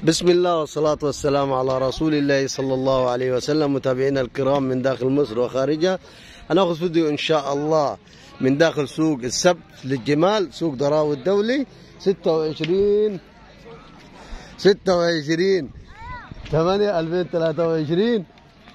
بسم الله والصلاة والسلام على رسول الله صلى الله عليه وسلم. متابعينا الكرام من داخل مصر وخارجها، هناخذ فيديو إن شاء الله من داخل سوق السبت للجمال، سوق ضراوي الدولي 26 8 2023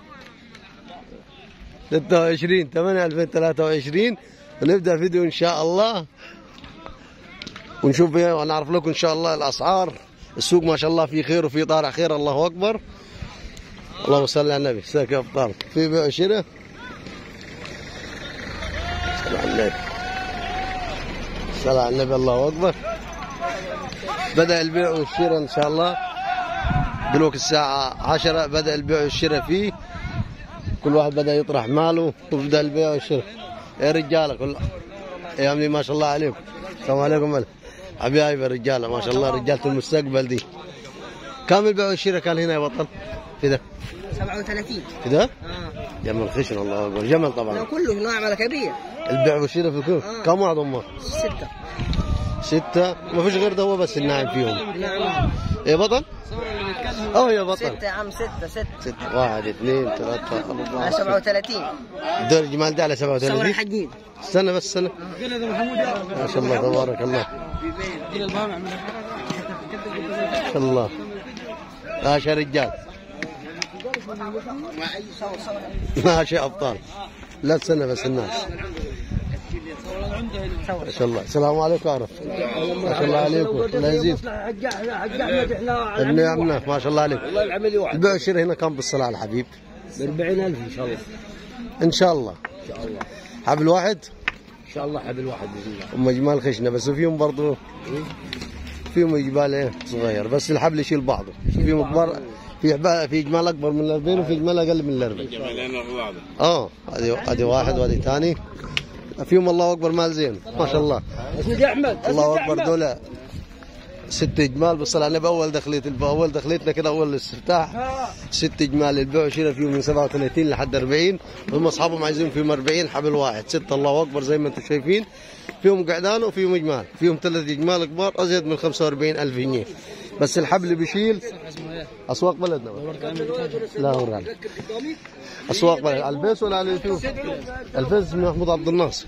26 8 2023. ونبدأ فيديو إن شاء الله ونشوف ونعرف لكم إن شاء الله الأسعار. السوق ما شاء الله فيه خير وفيه طالع خير، الله أكبر. اللهم صل على النبي. ازيك يا أبطال؟ في بيع وشراء. صل على النبي، صل على النبي، الله أكبر. بدأ البيع والشراء إن شاء الله دلوقتي الساعة 10، بدأ البيع والشراء فيه. كل واحد بدأ يطرح ماله وبدأ البيع والشراء. يا رجالة كل يا عمي ما شاء الله عليكم. السلام عليكم حبايبي الرجاله، ما شاء الله رجاله المستقبل دي. كم البيع والشراء كان هنا يا بطل؟ كده 37 كده؟ جمل خشن، الله اكبر. جمل طبعا كله ناعم كبير. البيع والشراء في كل كم واحد امه؟ 6 ما فيش غير ده هو بس الناعم فيهم. نعم يا بطل؟ يا بطل 6 يا عم 6 1 2 3 4 37 ده الجمال ده على 37. صور الحجين. استنى بس استنى. ما شاء الله تبارك الله. ما شاء الله. ماشي يا رجال، ماشي يا ابطال. لا استنى بس الناس. ما شاء الله. السلام عليكم. عرف ما شاء الله عليكم. الله يزيد. ابن عمنا ما شاء الله عليكم. البيع والشراء هنا كم بالصلاة على الحبيب؟ ب 40,000 ان شاء الله. ان شاء الله. حبل واحد ان شاء الله حبل واحد باذن الله. هم جمال خشنه بس فيهم برضه فيهم جمال صغير، بس الحبل يشيل بعضه. فيهم كبار، في جمال اكبر من 40 وفي جمال اقل من 40. ادي واحد وادي ثاني فيهم الله اكبر مال زين ما شاء الله. سيدي احمد الله اكبر. دول 6 جمال بالصلاة على النبي. اول دخلتنا كده اول الاستفتاح 6 جمال. البيع والشراء فيهم من 37 لحد 40، هم اصحابهم عايزين فيهم 40 حبل واحد 6. الله اكبر زي ما انتم شايفين. فيهم قعدان وفيهم جمال، فيهم 3 جمال كبار ازيد من 45,000 جنيه، بس الحبل بيشيل. اسواق بلدنا لا هو اسواق بلد. على الفيس ولا على اليوتيوب؟ الفيس محمود عبد الناصر.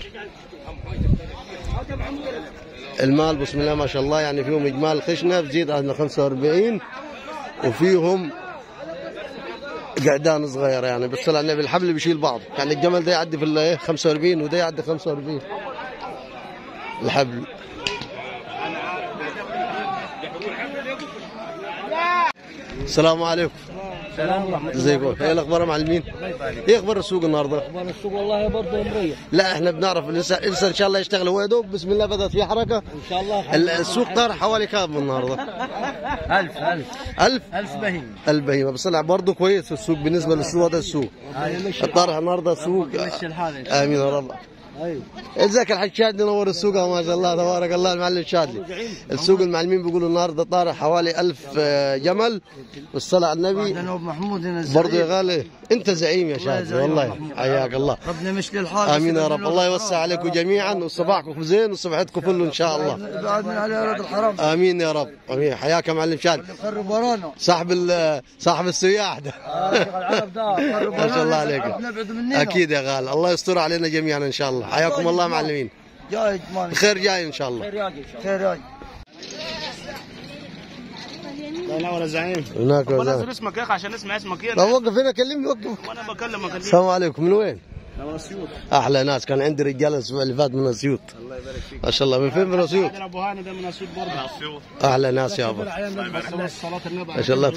المال بسم الله ما شاء الله، يعني فيهم اجمال خشنه بزيد عن 45 وفيهم قعدان صغيره يعني بالصلاه على النبي. الحبل بيشيل بعض، يعني الجمل ده يعدي في 45 وده يعدي 45 الحبل. السلام عليكم. السلام ورحمة الله. ازيكم؟ ايه الاخبار يا معلمين؟ ايه اخبار السوق النهارده؟ اخبار السوق والله برضه مريح. لا احنا بنعرف لسه ان شاء الله يشتغل. هو يا دوب بسم الله بدات في حركه ان شاء الله. السوق طار حوالي كام النهارده؟ 1000 بهيمه. البهيمه بس طلع برضه كويس في السوق بالنسبه للسوق. هذا السوق الطرح النهارده سوق. امين يا رب. ايوه ازيك الحاج شادلي؟ نور السوق ما شاء الله تبارك الله. المعلم شادلي السوق المعلمين بيقولوا النهارده طارح حوالي 1000 جمل والصلاه على النبي. محمود برضه يا غالي انت زعيم يا شادلي والله حياك الله. ربنا مشي الحال. امين يا رب. الله يوسع عليكم جميعا وصباحكم زين وصبحتكم فل ان شاء الله. بعد من على ارض الحرم. امين يا رب. امين. حياك يا معلم شادلي. قرب ورانا صاحب السياح ده. العرب ده قرب ما شاء الله عليكم. نبعد مننا. اكيد يا غالي. الله يستر علينا جميعا ان شاء الله. حياكم الله معلمين. جاي خير جاي ان شاء الله. خير جاي. لا ولا زعيم. هناك طب وزعيم. نزل اسمك يا اخي عشان نسمع اسمك طب وقف هنا كلمني وقف. وانا بكلمك. السلام عليكم. من وين؟ من اسيوط. احلى ناس. كان عندي رجاله الاسبوع اللي فات من اسيوط. الله يبارك فيك. ما شاء الله. من فين؟ من اسيوط. ابو هاني ده من اسيوط برضه. اسيوط. احلى ناس يابا. صلاه النبي. ما شاء الله.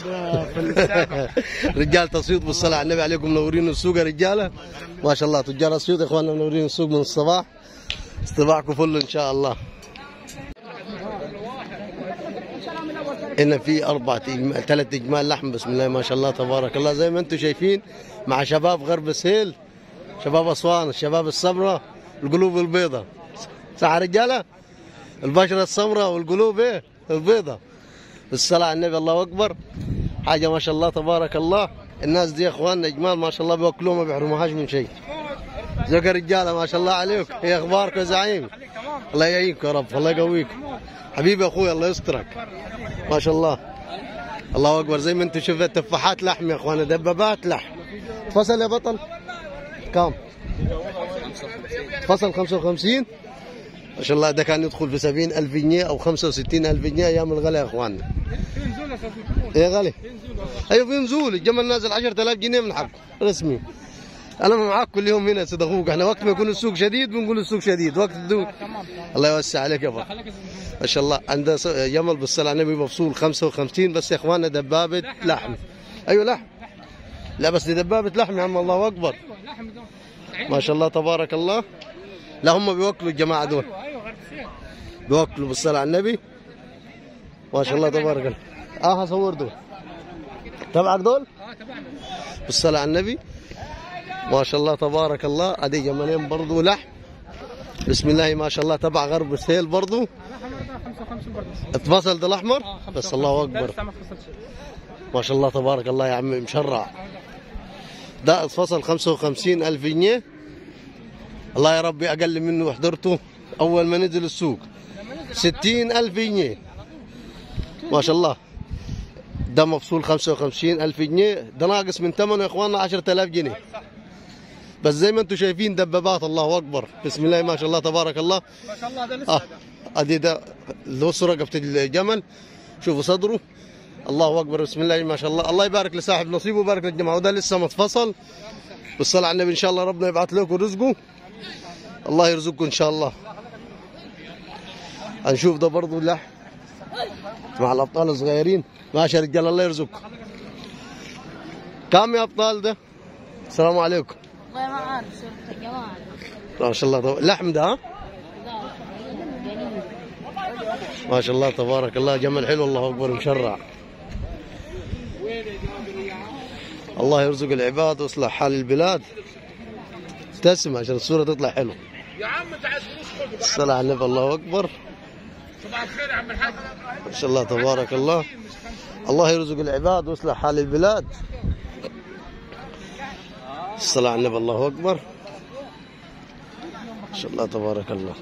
رجال اسيوط بالصلاه على النبي عليكم منورين السوق يا رجاله. ما شاء الله تجار اسيوط يا اخواننا منورين السوق من الصباح. استباعكم فل ان شاء الله. هنا في 3 اجمال لحم بسم الله ما شاء الله تبارك الله زي ما انتم شايفين، مع شباب غرب سهيل، شباب اسوان، الشباب السمراء، القلوب البيضاء. صح يا رجاله؟ البشره السمراء والقلوب ايه؟ البيضاء. بالصلاه على النبي الله اكبر. حاجه ما شاء الله تبارك الله. الناس دي يا اخواننا اجمال ما شاء الله بياكلوها ما بيحرموهاش من شيء. زكا رجاله ما شاء الله عليكم. ايه اخباركم يا زعيم؟ الله يعينكم يا رب، الله يقويكم. حبيبي اخوي الله يسترك. ما شاء الله. الله اكبر. زي ما انتم شفتوا تفاحات لحم يا اخوانا، دبابات لحم. فصل يا بطل كم؟ فصل 55 ما شاء الله. ده كان يدخل في 70,000 جنيه او 65,000 جنيه ايام الغلا يا اخوانا. ايه غالي؟ ايوه في نزول. الجمل نازل 10,000 جنيه من حقه رسمي. انا معاك كل يوم هنا سيد اخوك. احنا وقت ما يكون السوق شديد بنقول السوق شديد، وقت الدول الله يوسع عليك يا ابا. ما شاء الله. عنده جمل بالصلاه على النبي مفصول 55 بس يا اخوانا، دبابه لحم. ايوه لحم. لا بس دي دبابه لحم يا عم. الله اكبر ما شاء الله تبارك الله. لا هم بيوكلوا الجماعه دول، بيوكلوا بالصلاه على النبي ما شاء الله تبارك الله. هصور دول تبعك دول؟ تبعنا بالصلاه على النبي ما شاء الله تبارك الله. ادي جمالين برضو لحم بسم الله ما شاء الله، تبع غرب السيل برضو. 55 برضه. اتفصل ده الاحمر بس. الله اكبر ما شاء الله تبارك الله يا عمي مشرع. ده اتفصل 55,000 جنيه. الله يا ربي اقل منه حضرته اول ما نزل السوق 60,000 جنيه ما شاء الله. ده مفصول 55,000 جنيه. ده ناقص من ثمنه يا اخواننا 10,000 جنيه بس. زي ما انتم شايفين دبابات. الله اكبر بسم الله ما شاء الله تبارك الله. ما شاء الله. ده لسه ادي ده الوسط رقبه الجمل. شوفوا صدره. الله اكبر بسم الله ما شاء الله. الله يبارك لصاحب نصيبه ويبارك للجماعه. وده لسه ما اتفصل بالصلاه على النبي. ان شاء الله ربنا يبعث لكم رزقه. الله يرزقكم ان شاء الله. هنشوف ده برضه اللحم مع الابطال الصغيرين. ماشي يا رجال الله يرزقكم. كم يا ابطال ده؟ السلام عليكم. والله ما عارف صورة الجمال. ما شاء الله لحم ده ها؟ ما شاء الله تبارك الله. جمل حلو الله اكبر مشرع. الله يرزق العباد ويصلح حال البلاد. ابتسم عشان الصوره تطلع حلو. يا عم انت عايز فلوس. الصلاة على النبي. الله اكبر صباح الخير يا عم الحاج. ما شاء الله تبارك الله. الله يرزق العباد ويصلح حال البلاد. الصلاة على النبي. الله اكبر ما شاء الله تبارك الله.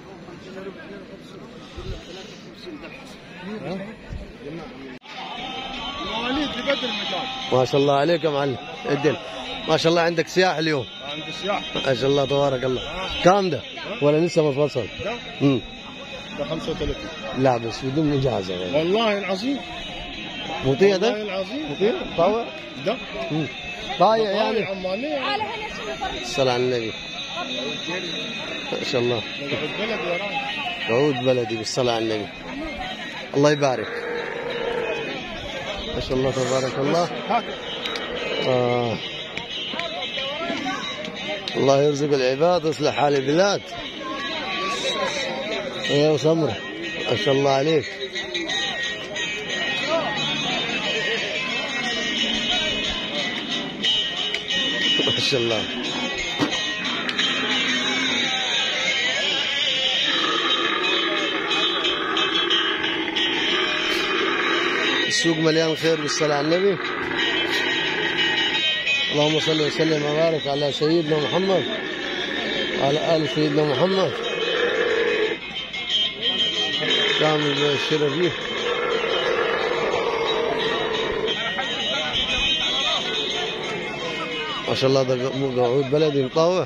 ما شاء الله عليك يا معلم. ادل ما شاء الله. عندك سياح اليوم. عندي سياح. ما شاء الله تبارك الله. كام ده؟ ولا لسه ما فصل؟ ده 35. لا بس بدون مجازة يعني. والله العظيم. مطيع ده؟ والله العظيم. مطيع؟ طاوع؟ ده طايع يعني. عمالية. الصلاة على النبي. ما شاء الله. ده قعود بلدي يا راجل. قعود بلدي بالصلاة على النبي. الله يبارك. ما شاء الله تبارك الله. الله يرزق العباد ويصلح حال البلاد. يا سمرة ما شاء الله عليك. ما شاء الله. السوق مليان خير بالصلاة على النبي. اللهم صل وسلم وبارك على سيدنا محمد وعلى آل سيدنا محمد. كامل الشرف فيه. ما شاء الله. ده قعود بلدي مطاوع.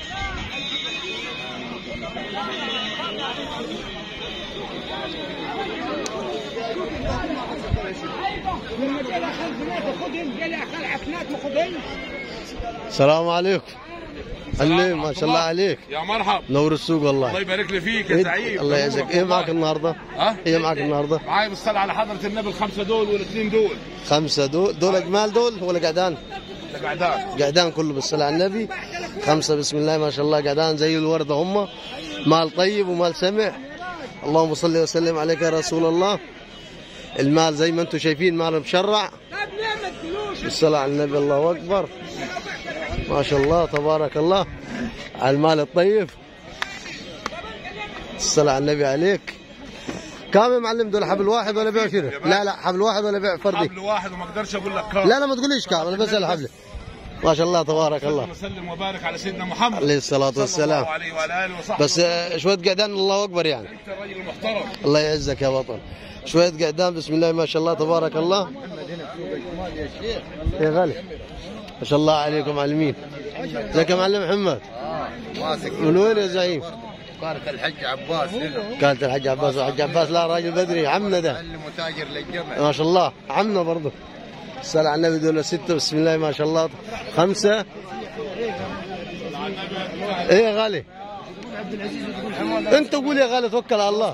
السلام عليكم. علم ما شاء الله عليك. يا مرحب. نور السوق والله. الله يبارك لي فيك يا زعيم. الله يعزك. ايه معك النهارده؟ ايه معك النهارده؟ معايا بالصلاة على حضرة النبي الخمسة دول والاثنين دول. 5 دول اجمال دول ولا قعدان؟ ده قعدان. قعدان كله بالصلاة على النبي. 5 بسم الله ما شاء الله. قعدان زي الوردة هم. مال طيب ومال سمع. اللهم صل وسلم عليك يا رسول الله. المال زي ما انتم شايفين مال مشرع بالصلاة على النبي. الله أكبر ما شاء الله تبارك الله على المال الطيب. الصلاة على النبي عليك. كم يا معلم دول؟ حبل واحد ولا بيع شري؟ لا حبل واحد ولا بيع فردي؟ حبل واحد وما اقدرش اقول لك كام. لا ما تقوليش كام، انا بسأل حبل. ما شاء الله تبارك الله. وسلم وبارك على سيدنا محمد عليه الصلاة والسلام. صلى الله عليه وعلى اله وصحبه. بس شوية قعدان الله أكبر يعني. انت راجل محترم. الله يعزك يا بطل. شوية قعدان بسم الله ما شاء الله تبارك الله. يا غالي ما شاء الله عليكم معلمين. ازيك يا معلم محمد؟ ماسك من وين يا زعيم؟ قالت الحج عباس هنا. قالت الحج عباس. والحج عباس لا راجل بدري عمنا ده اللي متاجر للجمل. ما شاء الله عمنا برضه. الصلاة على النبي دول 6 بسم الله ما شاء الله 5. ايه يا غالي؟ انت قول يا غالي توكل على الله.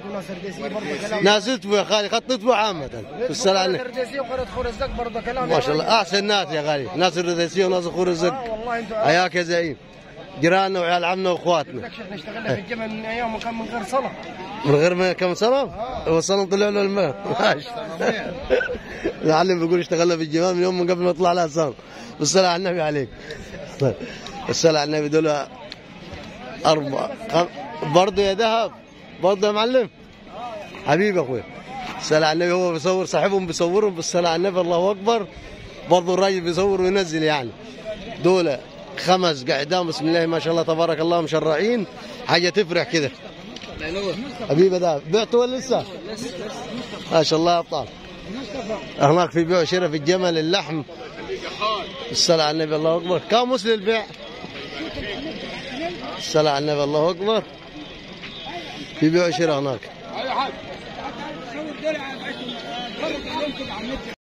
نازلت يا غالي خطيت عامة. الصلاة على النبي ما شاء الله احسن ناس يا غالي، ناس الرديسية وناس خور الزق. حياك يا زعيم. جيراننا وعيال عمنا واخواتنا. احنا اشتغلنا في الجمل من ايام وكان من غير صنم. من غير ما كم سنة؟ والصنم طلع له الماء. ماشي. العلم بيقول اشتغلنا في الجمال من يوم من قبل ما يطلع لها صنم. بالصلاة على النبي عليك. الصلاة على النبي دول 4 برضه يا ذهب برضه يا معلم حبيبي اخويا. الصلاة على النبي هو بيصور صاحبهم بيصورهم بالصلاة على النبي الله اكبر. برضه الراجل بيصور وينزل يعني. دول 5 قاعدين بسم الله ما شاء الله تبارك الله مشرعين، حاجة تفرح كده. حبيبي ده بعته ولا لسه؟ ما شاء الله يا ابطال. هناك في بيع وشراء في الجمل اللحم. الصلاة على النبي الله اكبر. كم وصل البيع؟ الصلاة على النبي الله اكبر. في بيع وشراء هناك.